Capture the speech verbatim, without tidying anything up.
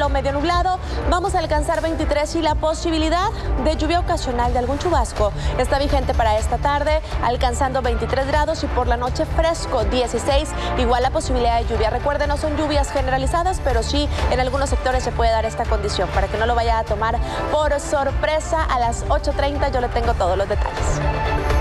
cielo medio nublado, vamos a alcanzar veintitrés y la posibilidad de lluvia ocasional de algún chubasco está vigente para esta tarde, alcanzando veintitrés grados y por la noche fresco, dieciséis, igual la posibilidad de lluvia. Recuerden, no son lluvias generalizadas, pero sí en algunos sectores se puede dar esta condición. Para que no lo vaya a tomar por sorpresa, a las ocho treinta yo le tengo todos los detalles.